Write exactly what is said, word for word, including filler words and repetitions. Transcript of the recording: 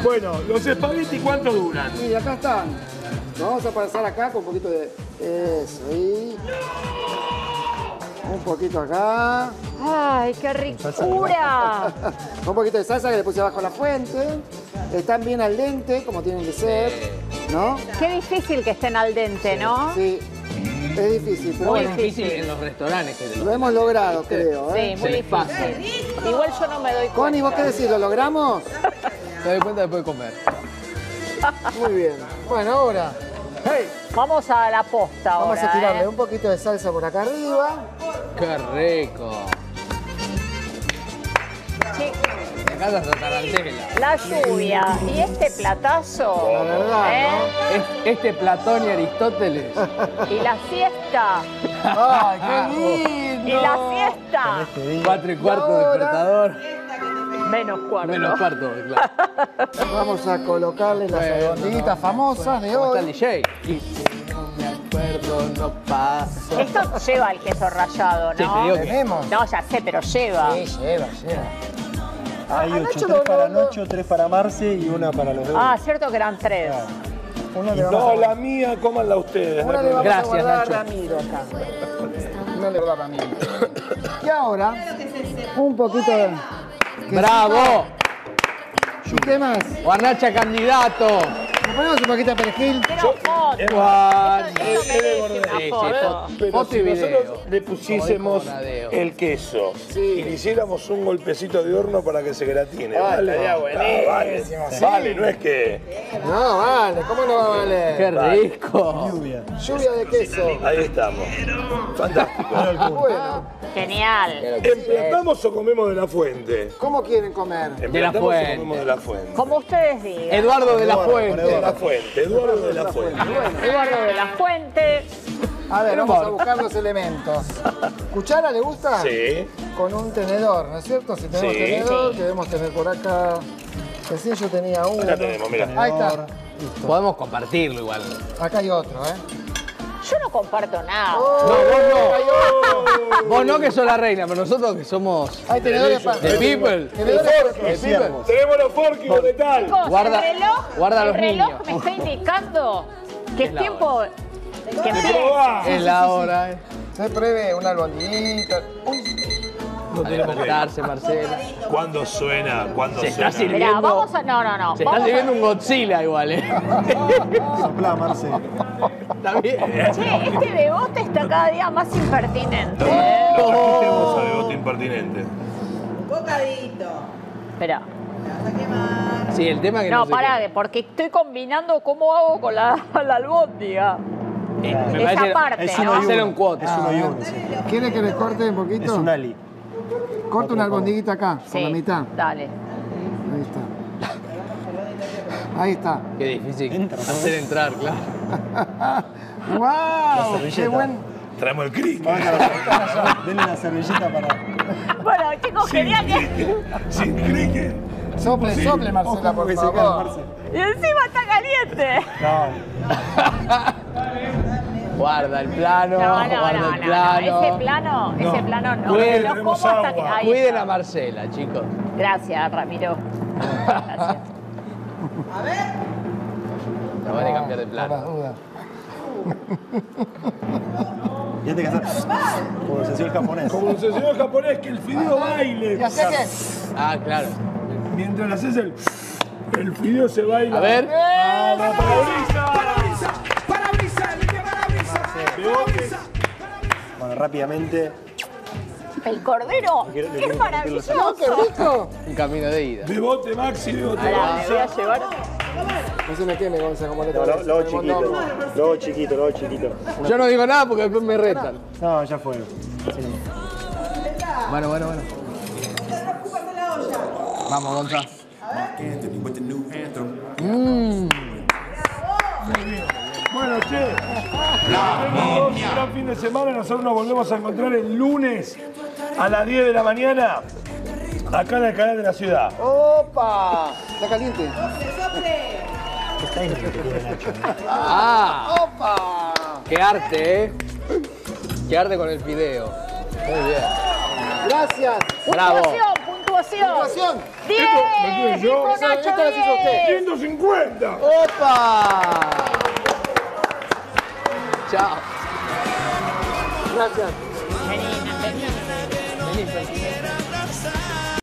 Bueno, los espaguetis, ¿cuánto duran? Y acá están. Nos vamos a pasar acá con un poquito de... Eso, y... Un poquito acá. ¡Ay, qué ricura! Un poquito de salsa que le puse abajo la fuente. Están bien al dente, como tienen que ser, ¿no? Qué difícil que estén al dente, ¿no? Sí, es difícil, pero Muy bueno, difícil en los restaurantes. Que te lo hemos logrado, creo, Sí, ¿eh? muy difícil. Igual yo no me doy cuenta. Connie, ¿vos qué decís? ¿Lo logramos? Te doy cuenta después de comer. Muy bien. Bueno, ahora... Hey, Vamos a la posta ahora. vamos a tirarle ¿eh? un poquito de salsa por acá arriba. ¡Qué rico! Sí. Me encanta esta tarantela. La lluvia y este platazo. La verdad, ¿eh? Es- Este Platón y Aristóteles. Y la siesta. ¡Ay, qué lindo! Y la siesta. Cuatro y cuarto ahora- despertador. Menos cuarto. Menos cuarto, claro. Vamos a colocarle las Bueno, albondiguitas famosas de ¿Cómo está el hoy. D J? Y si no me acuerdo, no paso. Esto lleva el queso rallado, Sí, te ¿no? digo que- Tenemos. No, ya sé, pero lleva. Sí, lleva, lleva. Hay A ocho, Nacho tres lo- para lo- Nacho, tres para Marce y una para los dos. Ah, cierto que eran tres. Uno le vamos No, a... la mía, cómanla ustedes. Una le vamos Gracias, a guardar Nacho. a Ramiro acá. Una le guardar a Ramiro. Y ahora, un poquito de... ¡Bravo! ¿Y qué más? Guarnacha candidato. Le ponemos un poquito de perejil. Quiero foto. Juan. Esto, esto merece una Sí, sí, foto. foto. Pero Foto si y video. nosotros le pusiésemos Como dijo Bonadeo. el queso Sí. y le hiciéramos un golpecito de horno para que se gratine, Ah, ¿vale? estaría buenísimo, Ah, vale, sí. vale, no es que... No, vale, ¿cómo no va a valer? ¡Qué rico! Lluvia. Lluvia de queso. Ahí estamos. Fantástico. Bueno, Genial. ¿Emplatamos o comemos de la fuente? ¿cómo quieren comer? ¿Emplatamos o fuente. comemos de la fuente? Como ustedes digan. Eduardo de la Eduardo, Fuente. De la fuente, Eduardo de la fuente. Eduardo de la Fuente. A ver, No vamos a importa. buscar los elementos. ¿Cuchara le gusta? Sí. Con un tenedor, ¿no es cierto? Si tenemos Sí. tenedor, Sí. que debemos tener por acá. Recién yo tenía uno. Acá tenemos, mira. Ahí está. Podemos compartirlo igual. Acá hay otro, ¿eh? Yo no comparto nada. Oh, No, vos no. hay otro. Vos no que sos la reina, pero nosotros que somos Hay tenedores para... the people. Tenedores para... The people. Tenemos los forkis de tal. Chicos, Guarda- el reloj, guarda a el los reloj niños. me está indicando que es la tiempo que empiece. Probá. Es la hora, eh. Se pruebe una albondiguita. Uy, Alimentarse, Marcela. ¿Cuándo suena? ¿Cuándo Se está suena? sirviendo. Mirá, vamos a... No, no, no. Se está Vamos sirviendo a... un Godzilla igual, eh. Soplá, Marce. Está bien. Che, este bebote está cada día más impertinente. ¿eh? Lo trajiste vos a Bebote Impertinente. Un bocadito. Espera. Vas a quemar. Sí, el tema que no, No, sé pará, qué- porque estoy combinando cómo hago con la, la albóndiga. Eh, me Esa parece parte, es ¿no? uno y hacer uno. un quote. Es uno y uno, sí. ¿Quiere que le corte un poquito? Es un ali. Corta una albondiguita acá, por la Sí, mitad. dale. Ahí está. Ahí está. Qué difícil Entra, ¿no? hacer entrar, claro. ¡Wow! servilleta. ¡Qué buen! Traemos el cric. Denle una servilleta para... Bueno, chicos, quería que... Sin cric. Sople, sople, Marcela, Ojo por que se cae, favor. Marce. Y encima está caliente. No, Guarda el plano, No, no, guarda no, el no, plano. no. Ese plano, ese plano no. Cuiden, No tenemos como hasta que... agua. Ahí Cuiden está. a Marcela, chicos. Gracias, Ramiro. Gracias. A ver. No van a cambiar de Por las plano. dudas. ya te que hacer... Como se hacía el japonés. Como se enseñó en japonés, que el fideo baile. ¿Y así que? Ah, claro. Mientras le haces el... El fideo se baila. A ver. ¡Vamos, parabrisa! ¡Parabrisa! ¡Limpia parabrisa! Bebote. Bueno, rápidamente... El cordero, quiero- le qué quiero partir los ¡No, maravilloso. qué rico! Un camino de ida. Bebote, Maxi, bebote. Ahora, me voy a llevar... No se me queme, Gonza, como le No, lo, lo el chiquito, mondongo. lo chiquito, lo chiquito. Yo no digo nada porque después me retan. No, ya fue. Sí, no. Bueno, bueno, bueno. Vamos, Gonza. Bueno, che, tenemos un gran fin de semana. Nosotros nos volvemos a encontrar el lunes a las diez de la mañana acá en el canal de la ciudad. ¡Opa! Está caliente. Está ahí lo que tiene Nacho. Ah, ¡Opa! qué arte, ¿eh? Qué arte con el fideo. Muy bien. Gracias. Bravo. Puntuación, puntuación. puntuación. Puntuación. diez. Esto lo tuve yo. Dijo Eso- Nacho, esto lo hizo usted. diez. ciento cincuenta. ¡Opa! Chao. Gracias. Vení, vení. Vení, Frankie.